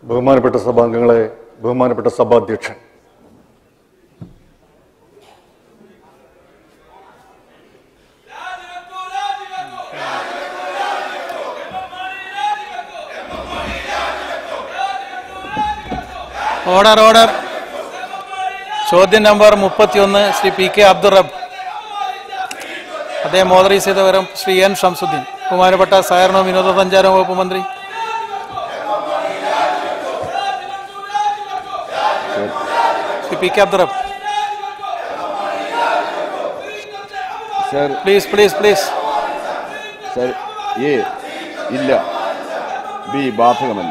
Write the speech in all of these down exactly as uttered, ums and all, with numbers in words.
ബഹുമാനപ്പെട്ട സഭാംഗങ്ങളെ, ബഹുമാനപ്പെട്ട സഭാധ്യക്ഷൻ, ഓർഡർ ഓർഡർ ചോദ്യം നമ്പർ മുപ്പത്തിയൊന്ന് ശ്രീ പി കെ അബ്ദുറബ്. അദ്ദേഹം മോദറൈസ് ചെയ്ത വിവരം ശ്രീ എൻ ഷംസുദ്ദീൻ. ബഹുമാനപ്പെട്ട സഹകരണവും വിനോദസഞ്ചാര വകുപ്പ് മന്ത്രി. Shri P K Abdurab, sir. Please please please sir, A ഇല്ല, ബി ബാധകമല്ല.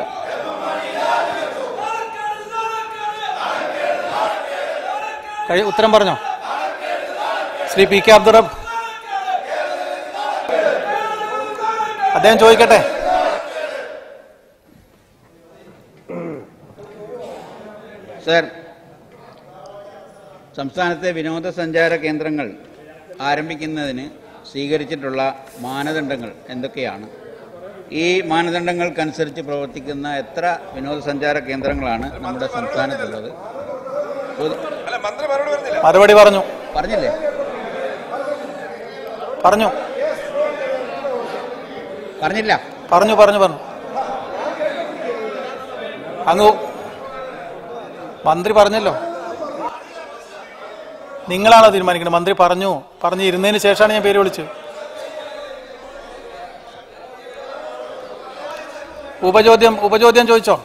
ഉത്തരം പറഞ്ഞോ ശ്രീ പി കെ അബ്ദുറബ്? അദ്ദേഹം ചോദിക്കട്ടെ. സർ, സംസ്ഥാനത്തെ വിനോദസഞ്ചാര കേന്ദ്രങ്ങൾ ആരംഭിക്കുന്നതിന് സ്വീകരിച്ചിട്ടുള്ള മാനദണ്ഡങ്ങൾ എന്തൊക്കെയാണ്? ഈ മാനദണ്ഡങ്ങൾക്കനുസരിച്ച് പ്രവർത്തിക്കുന്ന എത്ര വിനോദസഞ്ചാര കേന്ദ്രങ്ങളാണ് നമ്മുടെ സംസ്ഥാനത്തുള്ളത്? മറുപടി പറഞ്ഞു പറഞ്ഞില്ലേ? പറഞ്ഞു പറഞ്ഞില്ല പറഞ്ഞു പറഞ്ഞു പറഞ്ഞു അങ്ങ് മന്ത്രി പറഞ്ഞല്ലോ. നിങ്ങളാണോ തീരുമാനിക്കുന്നത്? മന്ത്രി പറഞ്ഞു പറഞ്ഞു ഇരുന്നതിന് ശേഷമാണ് ഞാൻ പേര് വിളിച്ചത്. ഉപചോദ്യം ഉപചോദ്യം ചോദിച്ചോ?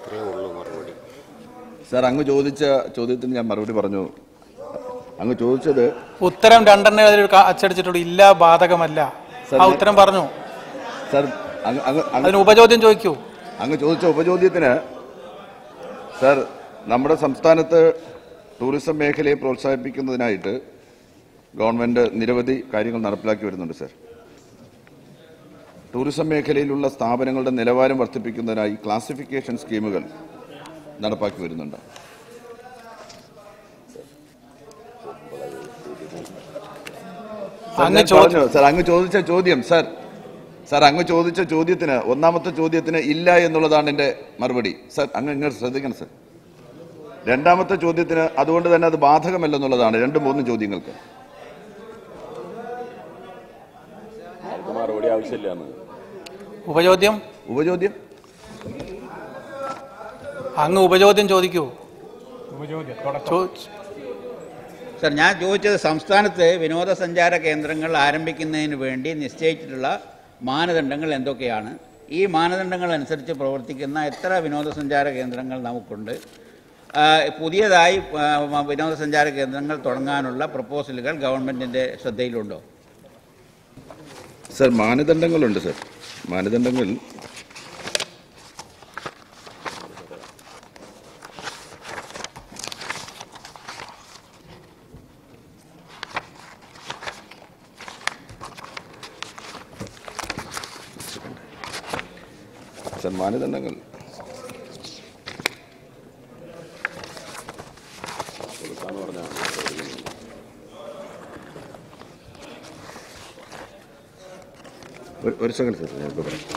സാർ, അങ്ങ് ചോദിച്ച ചോദ്യത്തിന് ഞാൻ മറുപടി പറഞ്ഞു. അങ്ങ് ചോദിച്ചത് ഉത്തരം രണ്ടെണ്ണ അച്ചടിച്ചിട്ടുള്ളൂ. ഇല്ല, ബാധകമല്ല. ആ ഉത്തരം പറഞ്ഞു. സാർ, അതിന് ഉപചോദ്യം ചോദിക്കൂ. അങ്ങ് ചോദിച്ച ഉപചോദ്യത്തിന് സാർ, നമ്മുടെ സംസ്ഥാനത്ത് ടൂറിസം മേഖലയെ പ്രോത്സാഹിപ്പിക്കുന്നതിനായിട്ട് ഗവൺമെന്റ് നിരവധി കാര്യങ്ങൾ നടപ്പിലാക്കി വരുന്നുണ്ട്. സാർ, ടൂറിസം മേഖലയിലുള്ള സ്ഥാപനങ്ങളുടെ നിലവാരം വർദ്ധിപ്പിക്കുന്നതിനായി ക്ലാസിഫിക്കേഷൻ സ്കീമുകൾ നടപ്പാക്കി വരുന്നുണ്ട്. സാർ, അങ്ങ് ചോദിച്ച ചോദ്യം സാർ സാർ അങ്ങ് ചോദിച്ച ചോദ്യത്തിന് ഒന്നാമത്തെ ചോദ്യത്തിന് ഇല്ല എന്നുള്ളതാണ് എന്റെ മറുപടി. സാർ, അങ്ങ് ഇങ്ങനെ ശ്രദ്ധിക്കണം. സാർ, രണ്ടാമത്തെ ചോദ്യത്തിന് അതുകൊണ്ട് തന്നെ അത് ബാധകമല്ലെന്നുള്ളതാണ്. രണ്ടും മൂന്നും ചോദ്യങ്ങൾക്ക് മറുപടി ആവശ്യമില്ല. ഉപചോദ്യം ഉപചോദ്യം അങ്ങ് ഉപചോദ്യം ചോദിക്കൂ. സർ, ഞാൻ ചോദിച്ചത് സംസ്ഥാനത്ത് വിനോദസഞ്ചാര കേന്ദ്രങ്ങൾ ആരംഭിക്കുന്നതിന് വേണ്ടി നിശ്ചയിച്ചിട്ടുള്ള മാനദണ്ഡങ്ങൾ എന്തൊക്കെയാണ്? ഈ മാനദണ്ഡങ്ങൾ അനുസരിച്ച് പ്രവർത്തിക്കുന്ന എത്ര വിനോദസഞ്ചാര കേന്ദ്രങ്ങൾ നമുക്കുണ്ട്? പുതിയതായി വിനോദസഞ്ചാര കേന്ദ്രങ്ങൾ തുടങ്ങാനുള്ള പ്രപ്പോസലുകൾ ഗവൺമെന്റിന്റെ ശ്രദ്ധയിലുണ്ടോ? സർ, മാനദണ്ഡങ്ങളുണ്ട്. സർ, മാനദണ്ഡങ്ങൾ സർ മാനദണ്ഡങ്ങൾ ഒരു സെക്കൻഡ് സാർ, ഞാൻ ഇപ്പോൾ പറയാം.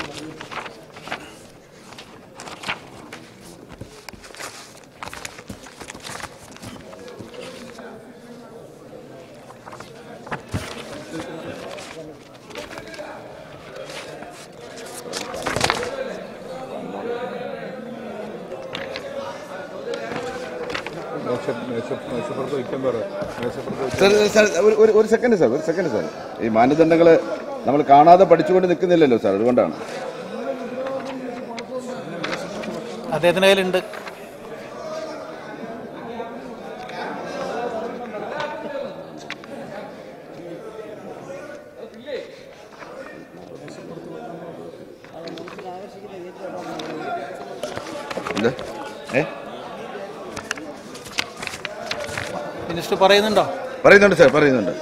ഒരു സെക്കൻഡ് സാർ ഒരു സെക്കൻഡ് സാർ ഈ മാനദണ്ഡങ്ങൾ നമ്മൾ കാണാതെ പഠിച്ചുകൊണ്ട് നിൽക്കുന്നില്ലല്ലോ സാർ, അതുകൊണ്ടാണ്. അദ്ദേഹത്തിന്റെ കയ്യിലുണ്ട്. മിനിസ്റ്റർ പറയുന്നുണ്ടോ? പറയുന്നുണ്ട് സാർ, പറയുന്നുണ്ട്.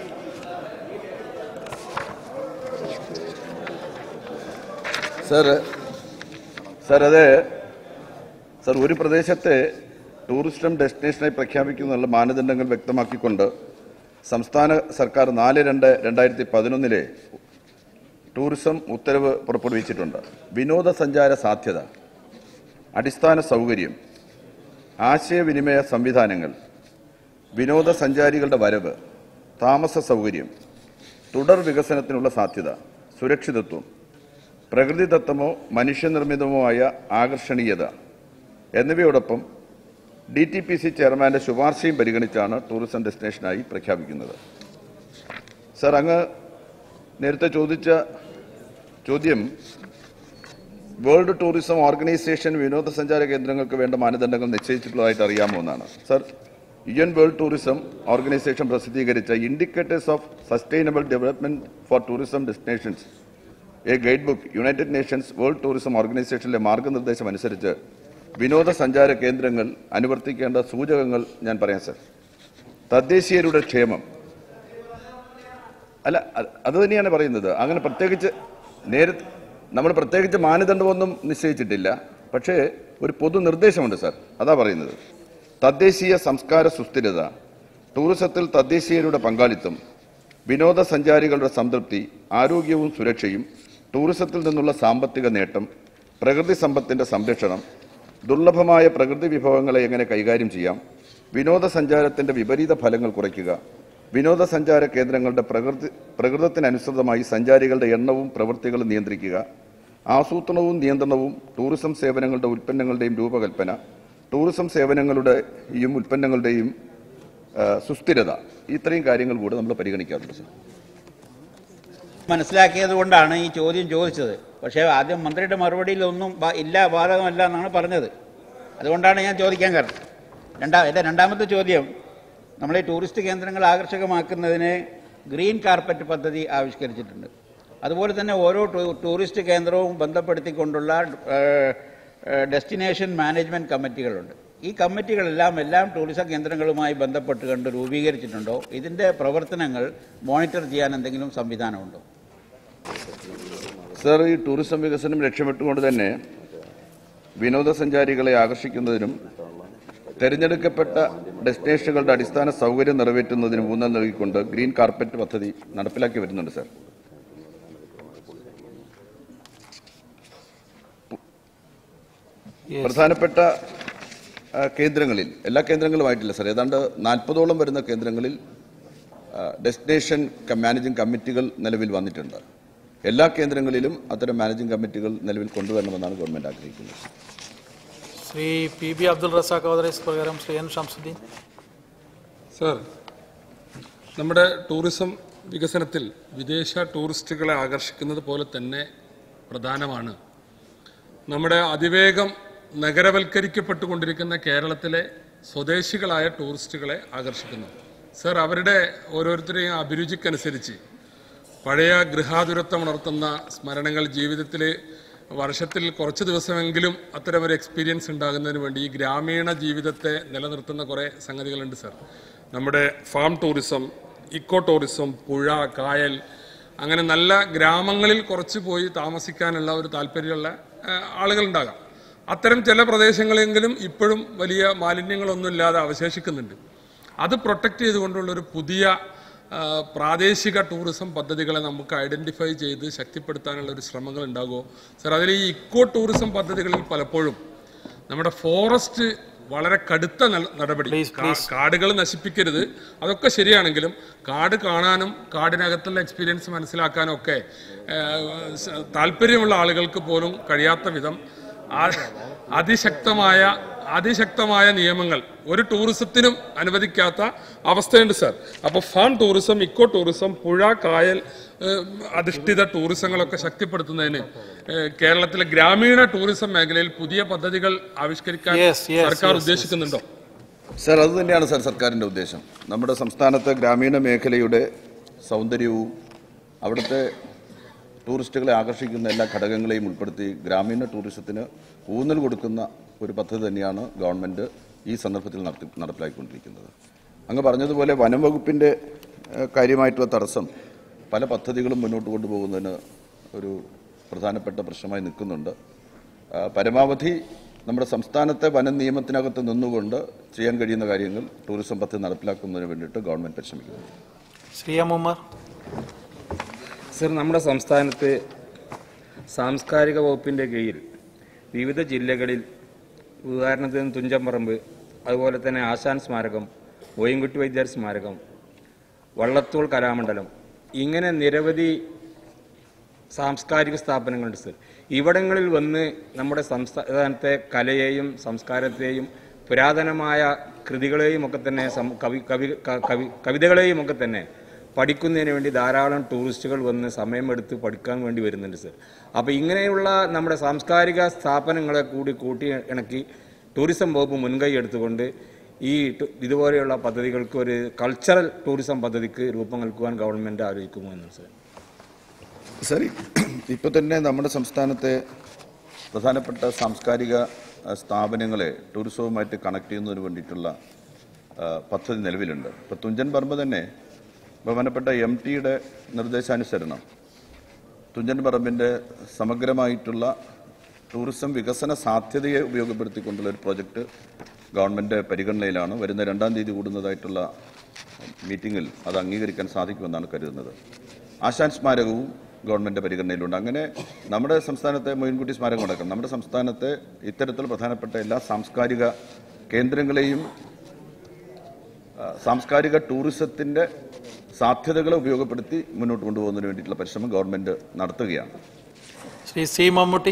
സാർ സാർ അത് സാർ ഒരു പ്രദേശത്തെ ടൂറിസം ഡെസ്റ്റിനേഷനായി പ്രഖ്യാപിക്കുന്നതിനുള്ള മാനദണ്ഡങ്ങൾ വ്യക്തമാക്കിക്കൊണ്ട് സംസ്ഥാന സർക്കാർ നാല് രണ്ട് രണ്ടായിരത്തി പതിനൊന്നിലെ ടൂറിസം ഉത്തരവ് പുറപ്പെടുവിച്ചിട്ടുണ്ട്. വിനോദസഞ്ചാര സാധ്യത അടിസ്ഥാന സൗകര്യം, ആശയവിനിമയ സംവിധാനങ്ങൾ, വിനോദസഞ്ചാരികളുടെ വരവ്, താമസ സൗകര്യം, തുടർ വികസനത്തിനുള്ള സാധ്യത, സുരക്ഷിതത്വം, പ്രകൃതിദത്തമോ മനുഷ്യനിർമ്മിതമോ ആയ ആകർഷണീയത എന്നിവയോടൊപ്പം ഡി ടി പി സി ചെയർമാന്റെ ശുപാർശയും പരിഗണിച്ചാണ് ടൂറിസം ഡെസ്റ്റിനേഷനായി പ്രഖ്യാപിക്കുന്നത്. സർ, അങ്ങ് നേരത്തെ ചോദിച്ച ചോദ്യം വേൾഡ് ടൂറിസം ഓർഗനൈസേഷൻ വിനോദസഞ്ചാര കേന്ദ്രങ്ങൾക്ക് വേണ്ട മാനദണ്ഡങ്ങൾ നിശ്ചയിച്ചിട്ടുള്ളതായിട്ട് അറിയാമോ എന്നാണ്. Sir, U N world tourism organisation പ്രസിദ്ധീകരിച്ച indicators of sustainable development for tourism destinations a guide book united nations world tourism ഓർഗനൈസേഷനിലെ മാർഗനിർദ്ദേശം അനുസരിച്ച് വിനോദസഞ്ചാര കേന്ദ്രങ്ങൾ അനുവർത്തിക്കേണ്ട സൂചകങ്ങൾ ഞാൻ പറയാം. സർ, തദ്ദേശീയരുടെ ക്ഷേമം, അല്ല അത് തന്നെയാണ് പറയുന്നത്. അങ്ങനെ പ്രത്യേകിച്ച് നേരത്തെ നമ്മൾ പ്രത്യേകിച്ച് മാനദണ്ഡമൊന്നും നിശ്ചയിച്ചിട്ടില്ല. പക്ഷേ ഒരു പൊതു നിർദ്ദേശമുണ്ട് സർ, അതാ പറയുന്നത്. തദ്ദേശീയ സംസ്കാര സുസ്ഥിരത, ടൂറിസത്തിൽ തദ്ദേശീയരുടെ പങ്കാളിത്തം, വിനോദസഞ്ചാരികളുടെ സംതൃപ്തി, ആരോഗ്യവും സുരക്ഷയും, ടൂറിസത്തിൽ നിന്നുള്ള സാമ്പത്തിക നേട്ടം, പ്രകൃതി സമ്പത്തിന്റെ സംരക്ഷണം, ദുർലഭമായ പ്രകൃതി വിഭവങ്ങളെ എങ്ങനെ കൈകാര്യം ചെയ്യാം, വിനോദസഞ്ചാരത്തിന്റെ വിപരീത ഫലങ്ങൾ കുറയ്ക്കുക, വിനോദസഞ്ചാര കേന്ദ്രങ്ങളുടെ പ്രകൃതി പ്രകൃതത്തിനനുസൃതമായി സഞ്ചാരികളുടെ എണ്ണവും പ്രവൃത്തികളും നിയന്ത്രിക്കുക, ആസൂത്രണവും നിയന്ത്രണവും, ടൂറിസം സേവനങ്ങളുടെ ഉൽപ്പന്നങ്ങളുടെയും രൂപകൽപ്പന, ടൂറിസം സേവനങ്ങളുടെയും ഉൽപ്പന്നങ്ങളുടെയും സുസ്ഥിരത, ഇത്രയും കാര്യങ്ങൾ കൂടെ നമ്മൾ പരിഗണിക്കാറുണ്ട് സർ. മനസ്സിലാക്കിയത് കൊണ്ടാണ് ഈ ചോദ്യം ചോദിച്ചത്. പക്ഷേ ആദ്യം മന്ത്രിയുടെ മറുപടിയിലൊന്നും ഇല്ല, ബാധകമല്ല എന്നാണ് പറഞ്ഞത്. അതുകൊണ്ടാണ് ഞാൻ ചോദിക്കാൻ കാരണം. രണ്ടാ എൻ്റെ രണ്ടാമത്തെ ചോദ്യം, നമ്മൾ ഈ ടൂറിസ്റ്റ് കേന്ദ്രങ്ങൾ ആകർഷകമാക്കുന്നതിന് ഗ്രീൻ കാർപ്പറ്റ് പദ്ധതി ആവിഷ്കരിച്ചിട്ടുണ്ട്. അതുപോലെ തന്നെ ഓരോ ടൂറിസ്റ്റ് കേന്ദ്രവും ബന്ധപ്പെടുത്തിക്കൊണ്ടുള്ള ഡെസ്റ്റിനേഷൻ മാനേജ്മെൻറ്റ് കമ്മിറ്റികളുണ്ട്. ഈ കമ്മിറ്റികളെല്ലാം എല്ലാം ടൂറിസം കേന്ദ്രങ്ങളുമായി ബന്ധപ്പെട്ട് കണ്ട് രൂപീകരിച്ചിട്ടുണ്ടോ? ഇതിൻ്റെ പ്രവർത്തനങ്ങൾ മോണിറ്റർ ചെയ്യാൻ എന്തെങ്കിലും സംവിധാനമുണ്ടോ? സർ, ഈ ടൂറിസം വികസനം ലക്ഷ്യമിട്ടുകൊണ്ട് തന്നെ വിനോദസഞ്ചാരികളെ ആകർഷിക്കുന്നതിനും തെരഞ്ഞെടുക്കപ്പെട്ട ഡെസ്റ്റിനേഷനുകളുടെ അടിസ്ഥാന സൗകര്യം നിറവേറ്റുന്നതിനും ഊന്നൽ നൽകിക്കൊണ്ട് ഗ്രീൻ കാർപ്പറ്റ് പദ്ധതി നടപ്പിലാക്കി വരുന്നുണ്ട് സർ. പ്രധാനപ്പെട്ട കേന്ദ്രങ്ങളിൽ, എല്ലാ കേന്ദ്രങ്ങളുമായിട്ടില്ല സർ, ഏതാണ്ട് നാൽപ്പതോളം വരുന്ന കേന്ദ്രങ്ങളിൽ ഡെസ്റ്റിനേഷൻ മാനേജിംഗ് കമ്മിറ്റികൾ നിലവിൽ വന്നിട്ടുണ്ട്. എല്ലാ കേന്ദ്രങ്ങളിലും അത്തരം മാനേജിംഗ് കമ്മിറ്റികൾ നിലവിൽ കൊണ്ടുവരണമെന്നാണ് ഗവൺമെന്റ് ആഗ്രഹിക്കുന്നത്. ശ്രീ പി ബി അബ്ദുൾ റസാഖ് അവതരിച്ച പ്രകാരം ശ്രീ എൻ ഷംസുദ്ദീൻ. സർ, നമ്മുടെ ടൂറിസം വികസനത്തിൽ വിദേശ ടൂറിസ്റ്റുകളെ ആകർഷിക്കുന്നത് പോലെ തന്നെ പ്രധാനമാണ് നമ്മുടെ അതിവേഗം നഗരവൽക്കരിക്കപ്പെട്ടുകൊണ്ടിരിക്കുന്ന കേരളത്തിലെ സ്വദേശികളായ ടൂറിസ്റ്റുകളെ ആകർഷിക്കുന്നു. സർ, അവരുടെ ഓരോരുത്തരെയും അഭിരുചിക്കനുസരിച്ച് പഴയ ഗൃഹാതുരത്വം ഉണർത്തുന്ന സ്മരണകൾ ജീവിതത്തിൽ വർഷത്തിൽ കുറച്ച് ദിവസമെങ്കിലും അത്തരമൊരു എക്സ്പീരിയൻസ് ഉണ്ടാകുന്നതിന് വേണ്ടി ഈ ഗ്രാമീണ ജീവിതത്തെ നിലനിർത്തുന്ന കുറേ സംഗതികളുണ്ട് സർ. നമ്മുടെ ഫാം ടൂറിസം, ഇക്കോ ടൂറിസം, പുഴ, കായൽ, അങ്ങനെ നല്ല ഗ്രാമങ്ങളിൽ കുറച്ച് പോയി താമസിക്കാനുള്ള ഒരു താല്പര്യമുള്ള ആളുകളുണ്ടാകാം. അത്തരം ചില പ്രദേശങ്ങളെങ്കിലും ഇപ്പോഴും വലിയ മാലിന്യങ്ങളൊന്നുമില്ലാതെ അവശേഷിക്കുന്നുണ്ട്. അത് പ്രൊട്ടക്റ്റ് ചെയ്തുകൊണ്ടുള്ളൊരു പുതിയ പ്രാദേശിക ടൂറിസം പദ്ധതികളെ നമുക്ക് ഐഡൻറ്റിഫൈ ചെയ്ത് ശക്തിപ്പെടുത്താനുള്ള ഒരു ശ്രമങ്ങൾ ഉണ്ടാകുമോ സർ? അതിൽ ഈ ഇക്കോ ടൂറിസം പദ്ധതികളിൽ പലപ്പോഴും നമ്മുടെ ഫോറസ്റ്റ് വളരെ കടുത്ത നടപടി, കാടുകൾ നശിപ്പിക്കരുത്, അതൊക്കെ ശരിയാണെങ്കിലും കാട് കാണാനും കാടിനകത്തുള്ള എക്സ്പീരിയൻസ് മനസ്സിലാക്കാനും ഒക്കെ താല്പര്യമുള്ള ആളുകൾക്ക് പോലും കഴിയാത്ത വിധം അതിശക്തമായ അതിശക്തമായ നിയമങ്ങൾ ഒരു ടൂറിസത്തിനും അനുവദിക്കാത്ത അവസ്ഥയുണ്ട് സർ. അപ്പോൾ ഫാം ടൂറിസം, ഇക്കോ ടൂറിസം, പുഴ, കായൽ അധിഷ്ഠിത ടൂറിസങ്ങളൊക്കെ ശക്തിപ്പെടുത്തുന്നതിന് കേരളത്തിലെ ഗ്രാമീണ ടൂറിസം മേഖലയിൽ പുതിയ പദ്ധതികൾ ആവിഷ്കരിക്കാൻ സർക്കാർ ഉദ്ദേശിക്കുന്നുണ്ടോ? സർ, അത് തന്നെയാണ് സർ സർക്കാരിൻ്റെ ഉദ്ദേശം. നമ്മുടെ സംസ്ഥാനത്തെ ഗ്രാമീണ മേഖലയുടെ സൗന്ദര്യവും അവിടുത്തെ ടൂറിസ്റ്റുകളെ ആകർഷിക്കുന്ന എല്ലാ ഘടകങ്ങളെയും ഉൾപ്പെടുത്തി ഗ്രാമീണ ടൂറിസത്തിന് ഊന്നൽ കൊടുക്കുന്ന ഒരു പദ്ധതി തന്നെയാണ് ഗവൺമെൻറ് ഈ സന്ദർഭത്തിൽ നടത്തി നടപ്പിലാക്കിക്കൊണ്ടിരിക്കുന്നത്. അങ്ങ് പറഞ്ഞതുപോലെ വനം വകുപ്പിൻ്റെ കാര്യമായിട്ടുള്ള തടസ്സം പല പദ്ധതികളും മുന്നോട്ട് കൊണ്ടുപോകുന്നതിന് ഒരു പ്രധാനപ്പെട്ട പ്രശ്നമായി നിൽക്കുന്നുണ്ട്. പരമാവധി നമ്മുടെ സംസ്ഥാനത്തെ വന നിയമത്തിനകത്ത് നിന്നുകൊണ്ട് ചെയ്യാൻ കഴിയുന്ന കാര്യങ്ങൾ ടൂറിസം പദ്ധതി നടപ്പിലാക്കുന്നതിന് വേണ്ടിയിട്ട് ഗവൺമെൻറ് പരിശ്രമിക്കുന്നു. ശ്രീ എം ഉമ്മർ. സർ, നമ്മുടെ സംസ്ഥാനത്ത് സാംസ്കാരിക വകുപ്പിൻ്റെ കീഴിൽ വിവിധ ജില്ലകളിൽ ഉദാഹരണത്തിന് തുഞ്ചൻപറമ്പ്, അതുപോലെ തന്നെ ആശാൻ സ്മാരകം, ഓയൻകുട്ടി വൈദ്യർ സ്മാരകം, വള്ളത്തോൾ കലാമണ്ഡലം, ഇങ്ങനെ നിരവധി സാംസ്കാരിക സ്ഥാപനങ്ങളുണ്ട് സർ. ഇവിടങ്ങളിൽ വന്ന് നമ്മുടെ സംസ്ഥാനത്തെ കലയെയും സംസ്കാരത്തെയും പുരാതനമായ കൃതികളെയും ഒക്കെ തന്നെ കവി കവി കവി കവിതകളെയും ഒക്കെ തന്നെ പഠിക്കുന്നതിന് വേണ്ടി ധാരാളം ടൂറിസ്റ്റുകൾ വന്ന് സമയമെടുത്ത് പഠിക്കാൻ വേണ്ടി വരുന്നുണ്ട് സർ. അപ്പോൾ ഇങ്ങനെയുള്ള നമ്മുടെ സാംസ്കാരിക സ്ഥാപനങ്ങളെ കൂടി കൂട്ടി ഇണക്കി ടൂറിസം വകുപ്പ് മുൻകൈ എടുത്തുകൊണ്ട് ഈ ഇതുപോലെയുള്ള പദ്ധതികൾക്ക് ഒരു കൾച്ചറൽ ടൂറിസം പദ്ധതിക്ക് രൂപം നൽകുവാൻ ഗവൺമെൻറ് ആലോചിക്കുമോ എന്ന് സർ. സർ, ഇപ്പോൾ തന്നെ നമ്മുടെ സംസ്ഥാനത്തെ പ്രധാനപ്പെട്ട സാംസ്കാരിക സ്ഥാപനങ്ങളെ ടൂറിസവുമായിട്ട് കണക്ട് ചെയ്യുന്നതിന് വേണ്ടിയിട്ടുള്ള പദ്ധതി നിലവിലുണ്ട്. ഇപ്പോൾ തുഞ്ചൻ പറമ്പ് തന്നെ ബഹുമാനപ്പെട്ട എം ടിയുടെ നിർദ്ദേശാനുസരണം തുഞ്ചൻ പറമ്പിൻ്റെ സമഗ്രമായിട്ടുള്ള ടൂറിസം വികസന സാധ്യതയെ ഉപയോഗപ്പെടുത്തിക്കൊണ്ടുള്ള ഒരു പ്രോജക്റ്റ് ഗവൺമെൻറ് പരിഗണനയിലാണ്. വരുന്ന രണ്ടാം തീയതി കൂടുന്നതായിട്ടുള്ള മീറ്റിങ്ങിൽ അത് അംഗീകരിക്കാൻ സാധിക്കുമെന്നാണ് കരുതുന്നത്. ആശാൻ സ്മാരകവും ഗവൺമെൻറ് പരിഗണനയിലുണ്ട്. അങ്ങനെ നമ്മുടെ സംസ്ഥാനത്തെ മോയിൻകുട്ടി സ്മാരകം അടക്കം നമ്മുടെ സംസ്ഥാനത്തെ ഇത്തരത്തിൽ പ്രധാനപ്പെട്ട എല്ലാ സാംസ്കാരിക കേന്ദ്രങ്ങളെയും സാംസ്കാരിക ടൂറിസത്തിൻ്റെ സാധ്യതകളെ ഉപയോഗപ്പെടുത്തി മുന്നോട്ട് കൊണ്ടുപോകുന്നതിന് വേണ്ടിയിട്ടുള്ള പരിശ്രമം ഗവൺമെൻറ് നടത്തുകയാണ്. Shri C Mammootty.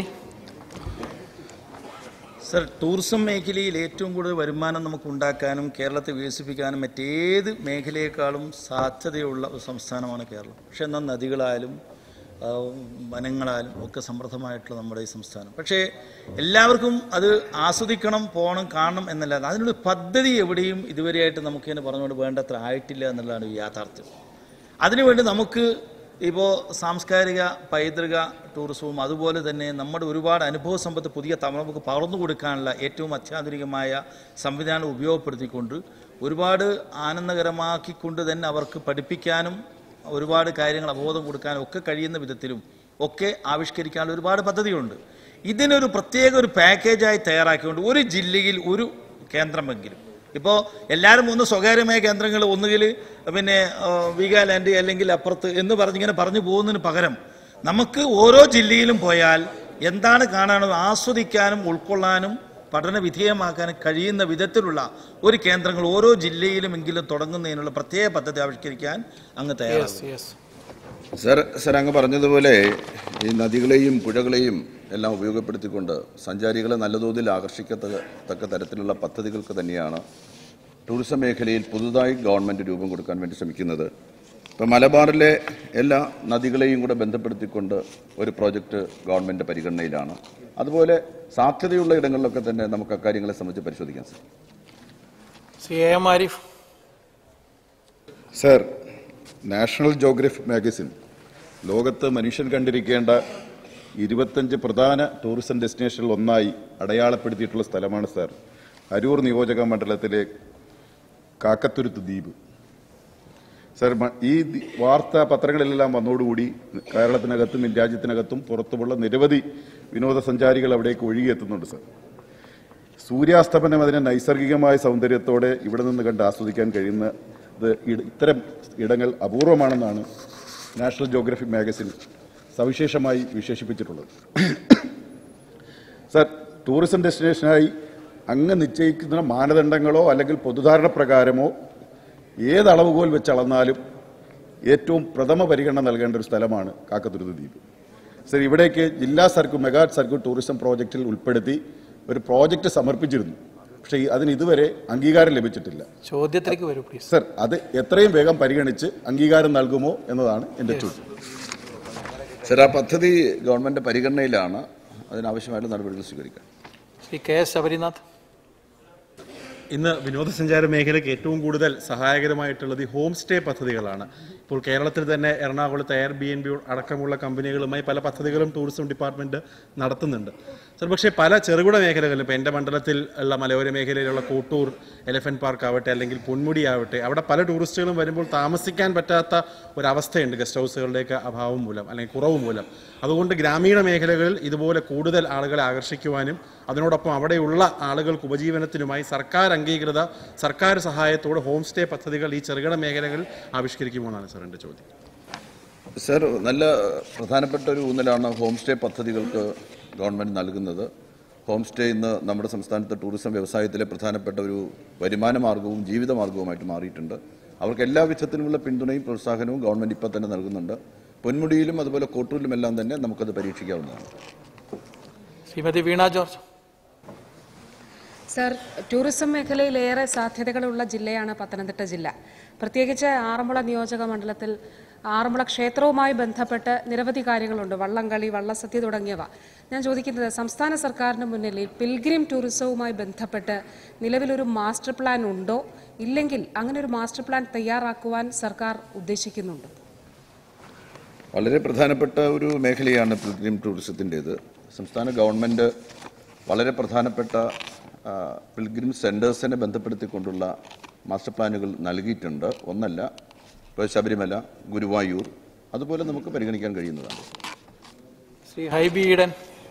Sir, tourism മേഖലയിൽ ഏറ്റവും കൂടുതൽ വരുമാനം നമുക്ക് ഉണ്ടാക്കാനും കേരളത്തെ വികസിപ്പിക്കാനും മറ്റേത് മേഖലയെക്കാളും സാധ്യതയുള്ള ഒരു സംസ്ഥാനമാണ് കേരളം. പക്ഷേ എന്നാൽ നദികളായാലും വനങ്ങളായാലും ഒക്കെ സമൃദ്ധമായിട്ടുള്ള നമ്മുടെ ഈ സംസ്ഥാനം. പക്ഷേ എല്ലാവർക്കും അത് ആസ്വദിക്കണം, പോകണം, കാണണം എന്നല്ല, അതിനുള്ള പദ്ധതി എവിടെയും ഇതുവരെയായിട്ട് നമുക്ക് തന്നെ പറഞ്ഞുകൊണ്ട് വേണ്ടത്ര ആയിട്ടില്ല എന്നുള്ളതാണ് യാഥാർത്ഥ്യം. അതിനുവേണ്ടി നമുക്ക് ഇപ്പോൾ സാംസ്കാരിക പൈതൃക ടൂറിസവും അതുപോലെ തന്നെ നമ്മുടെ ഒരുപാട് അനുഭവ സമ്പത്ത് പുതിയ തലമുറക്ക് പകർന്നു കൊടുക്കാനുള്ള ഏറ്റവും അത്യാധുനികമായ സംവിധാനം ഉപയോഗപ്പെടുത്തിക്കൊണ്ട് ഒരുപാട് ആനന്ദകരമാക്കിക്കൊണ്ട് തന്നെ അവർക്ക് പഠിപ്പിക്കാനും ഒരുപാട് കാര്യങ്ങൾ അവബോധം കൊടുക്കാനും ഒക്കെ കഴിയുന്ന വിധത്തിലും ഒക്കെ ആവിഷ്കരിക്കാനുള്ള ഒരുപാട് പദ്ധതികളുണ്ട്. ഇതിനൊരു പ്രത്യേക ഒരു പാക്കേജായി തയ്യാറാക്കിക്കൊണ്ട് ഒരു ജില്ലയിൽ ഒരു കേന്ദ്രമെങ്കിലും, ഇപ്പോൾ എല്ലാവരും ഒന്ന് സ്വകാര്യമായ കേന്ദ്രങ്ങൾ ഒന്നുകിൽ പിന്നെ വീഗാലാൻഡ് അല്ലെങ്കിൽ അപ്പുറത്ത് എന്ന് പറഞ്ഞിങ്ങനെ പറഞ്ഞു പോകുന്നതിന് പകരം നമുക്ക് ഓരോ ജില്ലയിലും പോയാൽ എന്താണ് കാണാനും ആസ്വദിക്കാനും ഉൾക്കൊള്ളാനും പഠന വിധേയമാക്കാനും കഴിയുന്ന വിധത്തിലുള്ള ഒരു കേന്ദ്രങ്ങൾ ഓരോ ജില്ലയിലും എങ്കിലും തുടങ്ങുന്നതിനുള്ള പ്രത്യേക പദ്ധതി ആവിഷ്കരിക്കാൻ അങ്ങ് തയ്യാറാണ്. സർ സർ അങ്ങ് പറഞ്ഞതുപോലെ ഈ നദികളെയും പുഴകളെയും എല്ലാം ഉപയോഗപ്പെടുത്തിക്കൊണ്ട് സഞ്ചാരികളെ നല്ലതോതിൽ ആകർഷിക്കത്തക്ക തരത്തിലുള്ള പദ്ധതികൾക്ക് തന്നെയാണ് ടൂറിസം മേഖലയിൽ പുതുതായി ഗവൺമെൻറ് രൂപം കൊടുക്കാൻ വേണ്ടി ശ്രമിക്കുന്നത്. ഇപ്പോൾ മലബാറിലെ എല്ലാ നദികളെയും കൂടെ ബന്ധപ്പെടുത്തിക്കൊണ്ട് ഒരു പ്രോജക്റ്റ് ഗവൺമെൻറ് പരിഗണനയിലാണ്. അതുപോലെ സാധ്യതയുള്ള ഇടങ്ങളിലൊക്കെ തന്നെ നമുക്ക് അക്കാര്യങ്ങളെ സംബന്ധിച്ച് പരിശോധിക്കാം. Sir C A M Arif. Sir, national geographic magazine ലോകത്ത് മനുഷ്യൻ കണ്ടിരിക്കേണ്ട ഇരുപത്തഞ്ച് പ്രധാന ടൂറിസം ഡെസ്റ്റിനേഷനിൽ ഒന്നായി അടയാളപ്പെടുത്തിയിട്ടുള്ള സ്ഥലമാണ് സർ അരൂർ നിയോജക മണ്ഡലത്തിലെ കാക്കത്തുരുത്ത് ദ്വീപ്. സർ, ഈ വാർത്താ പത്രങ്ങളിലെല്ലാം വന്നതോടുകൂടി കേരളത്തിനകത്തും രാജ്യത്തിനകത്തും പുറത്തുമുള്ള നിരവധി വിനോദസഞ്ചാരികൾ അവിടേക്ക് ഒഴുകിയെത്തുന്നുണ്ട്. സർ, സൂര്യാസ്തമനം അതിനെ നൈസർഗികമായ സൗന്ദര്യത്തോടെ ഇവിടെ നിന്ന് കണ്ട് ആസ്വദിക്കാൻ കഴിയുന്നത് ഇത്തരം ഇടങ്ങൾ അപൂർവമാണെന്നാണ് നാഷണൽ ജോഗ്രഫിക് മാഗസിൻ സവിശേഷമായി വിശേഷിപ്പിച്ചിട്ടുള്ളത്. സർ, ടൂറിസം ഡെസ്റ്റിനേഷനായി അങ്ങ് നിശ്ചയിക്കുന്ന മാനദണ്ഡങ്ങളോ അല്ലെങ്കിൽ പൊതുധാരണ പ്രകാരമോ ഏത് അളവുകോൽ വെച്ച് അളന്നാലും ഏറ്റവും പ്രഥമ പരിഗണന നൽകേണ്ട ഒരു സ്ഥലമാണ് കാക്കത്തുരുത്ത് ദ്വീപ്. സർ, ഇവിടേക്ക് ജില്ലാ സർക്യൂട്ട് മെഗാ സർക്യൂട്ട് ടൂറിസം പ്രോജക്റ്റിൽ ഉൾപ്പെടുത്തി ഒരു പ്രോജക്റ്റ് സമർപ്പിച്ചിരുന്നു. പക്ഷേ അതിന് ഇതുവരെ അംഗീകാരം ലഭിച്ചിട്ടില്ല. ചോദ്യത്തിലേക്ക് വരൂ പ്ലീസ്. സർ, അത് എത്രയും വേഗം പരിഗണിച്ച് അംഗീകാരം നൽകുമോ എന്നതാണ് എൻ്റെ ചോദ്യം. സർ, ആ പദ്ധതി ഗവൺമെൻറ് പരിഗണനയിലാണ്. അതിനാവശ്യമായിട്ടുള്ള നടപടികൾ സ്വീകരിക്കാം. Shri K S Sabarinath. ഇന്ന് വിനോദസഞ്ചാര മേഖലയ്ക്ക് ഏറ്റവും കൂടുതൽ സഹായകരമായിട്ടുള്ളത് ഈ ഹോം സ്റ്റേ പദ്ധതികളാണ്. ഇപ്പോൾ കേരളത്തിൽ തന്നെ എറണാകുളത്ത് എയർ ബി എൻ ബി അടക്കമുള്ള കമ്പനികളുമായി പല പദ്ധതികളും ടൂറിസം ഡിപ്പാർട്ട്മെൻറ്റ് നടത്തുന്നുണ്ട്. സർ, പക്ഷേ പല ചെറുകിട മേഖലകളിൽ ഇപ്പോൾ എൻ്റെ മണ്ഡലത്തിൽ ഉള്ള മലയോര മേഖലയിലുള്ള കോട്ടൂർ എലഫൻറ്റ് പാർക്ക് ആവട്ടെ അല്ലെങ്കിൽ പൊന്മുടി ആവട്ടെ, അവിടെ പല ടൂറിസ്റ്റുകളും വരുമ്പോൾ താമസിക്കാൻ പറ്റാത്ത ഒരവസ്ഥയുണ്ട് ഗസ്റ്റ് ഹൗസുകളുടെയൊക്കെ അഭാവം മൂലം അല്ലെങ്കിൽ കുറവ് മൂലം. അതുകൊണ്ട് ഗ്രാമീണ മേഖലകളിൽ ഇതുപോലെ കൂടുതൽ ആളുകളെ ആകർഷിക്കുവാനും അതിനോടൊപ്പം അവിടെയുള്ള ആളുകൾക്ക് ഉപജീവനത്തിനുമായി സർക്കാർ അംഗീകൃത സർക്കാർ സഹായത്തോടെ ഹോം സ്റ്റേ പദ്ധതികൾ ഈ ചെറുകിട മേഖലകളിൽ ആവിഷ്കരിക്കുമോ എന്നാണ് സാർ എൻ്റെ ചോദ്യം. സർ, നല്ല പ്രധാനപ്പെട്ട ഒരു ഊന്നലാണ് ഹോം സ്റ്റേ പദ്ധതികൾക്ക് ഗവൺമെൻറ് നൽകുന്നത്. ഹോം സ്റ്റേ ഇന്ന് നമ്മുടെ സംസ്ഥാനത്തെ ടൂറിസം വ്യവസായത്തിലെ പ്രധാനപ്പെട്ട ഒരു വരുമാന മാർഗവും ജീവിത മാർഗവുമായിട്ട് മാറിയിട്ടുണ്ട്. അവർക്ക് എല്ലാ വിധത്തിലുമുള്ള പിന്തുണയും പ്രോത്സാഹനവും ഗവൺമെൻറ് ഇപ്പോൾ തന്നെ നൽകുന്നുണ്ട്. പൊന്മുടിയിലും അതുപോലെ കോട്ടൂരിലും എല്ലാം തന്നെ നമുക്കത് പരീക്ഷിക്കാവുന്നതാണ്. ശ്രീമതി വീണ ജോർജ്. സർ, ടൂറിസം മേഖലയിൽ ഏറെ സാധ്യതകളുള്ള ജില്ലയാണ് പത്തനംതിട്ട ജില്ല. പ്രത്യേകിച്ച് ആറന്മുള നിയോജക മണ്ഡലത്തിൽ ആറന്മുള ക്ഷേത്രവുമായി ബന്ധപ്പെട്ട് നിരവധി കാര്യങ്ങളുണ്ട്, വള്ളംകളി, വള്ളസദ്യ തുടങ്ങിയവ. ഞാൻ ചോദിക്കുന്നത്, സംസ്ഥാന സർക്കാരിന് മുന്നിൽ ഈ പിൽഗ്രിം ടൂറിസവുമായി ബന്ധപ്പെട്ട് നിലവിലൊരു മാസ്റ്റർ പ്ലാൻ ഉണ്ടോ? ഇല്ലെങ്കിൽ അങ്ങനെ ഒരു മാസ്റ്റർ പ്ലാൻ തയ്യാറാക്കുവാൻ സർക്കാർ ഉദ്ദേശിക്കുന്നുണ്ടോ? വളരെ പ്രധാനപ്പെട്ട ഒരു മേഖലയാണ് പിൽഗ്രിം ടൂറിസത്തിൻ്റേത്. സംസ്ഥാന ഗവൺമെൻറ് വളരെ പ്രധാനപ്പെട്ട പിൽഗ്രിം സെൻറ്റേഴ്സിനെ ബന്ധപ്പെടുത്തിക്കൊണ്ടുള്ള മാസ്റ്റർ പ്ലാനുകൾ നൽകിയിട്ടുണ്ട്. ഒന്നല്ല, ഇപ്പോൾ ശബരിമല, ഗുരുവായൂർ, അതുപോലെ നമുക്ക് പരിഗണിക്കാൻ കഴിയുന്നതാണ്. ശ്രീ ഹൈബി ഈഡൻ.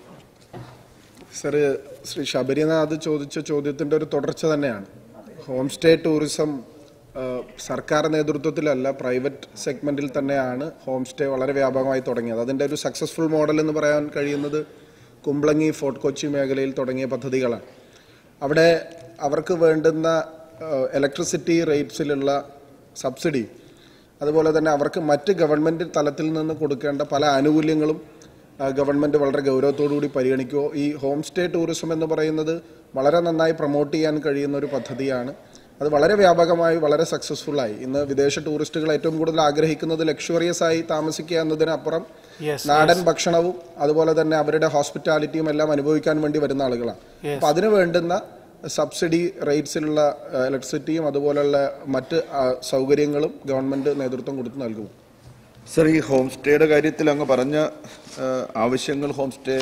സർ, ശ്രീ ശബരിനാഥ് ചോദിച്ച ചോദ്യത്തിൻ്റെ ഒരു തുടർച്ച തന്നെയാണ്. ഹോം സ്റ്റേ ടൂറിസം സർക്കാർ നേതൃത്വത്തിലല്ല, പ്രൈവറ്റ് സെഗ്മെൻറ്റിൽ തന്നെയാണ് ഹോം സ്റ്റേ വളരെ വ്യാപകമായി തുടങ്ങിയത്. അതിൻ്റെ ഒരു സക്സസ്ഫുൾ മോഡൽ എന്ന് പറയാൻ കഴിയുന്നത് കുമ്പളങ്ങി, ഫോർട്ട് കൊച്ചി മേഖലയിൽ തുടങ്ങിയ പദ്ധതികളാണ്. അവിടെ അവർക്ക് വേണ്ടുന്ന ഇലക്ട്രിസിറ്റി റേറ്റ്സിലുള്ള സബ്സിഡി, അതുപോലെ തന്നെ അവർക്ക് മറ്റ് ഗവൺമെൻറ് തലത്തിൽ നിന്ന് കൊടുക്കേണ്ട പല ആനുകൂല്യങ്ങളും ഗവൺമെൻറ് വളരെ ഗൗരവത്തോടുകൂടി പരിഗണിക്കുകയോ, ഈ ഹോം സ്റ്റേ ടൂറിസം എന്ന് പറയുന്നത് വളരെ നന്നായി പ്രൊമോട്ട് ചെയ്യാൻ കഴിയുന്ന ഒരു പദ്ധതിയാണ്. അത് വളരെ വ്യാപകമായി വളരെ സക്സസ്ഫുള്ളായി. ഇന്ന് വിദേശ ടൂറിസ്റ്റുകൾ ഏറ്റവും കൂടുതൽ ആഗ്രഹിക്കുന്നത് ലക്ഷറിയസ് ആയി താമസിക്കുക എന്നതിനപ്പുറം നാടൻ ഭക്ഷണവും അതുപോലെ തന്നെ അവരുടെ ഹോസ്പിറ്റാലിറ്റിയും എല്ലാം അനുഭവിക്കാൻ വേണ്ടി വരുന്ന ആളുകളാണ്. അപ്പം അതിന് വേണ്ടുന്ന സബ്സിഡി റേറ്റ്സിലുള്ള ഇലക്ട്രിസിറ്റിയും അതുപോലുള്ള മറ്റ് സൗകര്യങ്ങളും ഗവൺമെൻറ് നേതൃത്വം കൊടുത്ത് നൽകും. സർ, ഈ ഹോം സ്റ്റേയുടെ കാര്യത്തിൽ അങ്ങ് പറഞ്ഞ ആവശ്യങ്ങൾ ഹോം സ്റ്റേ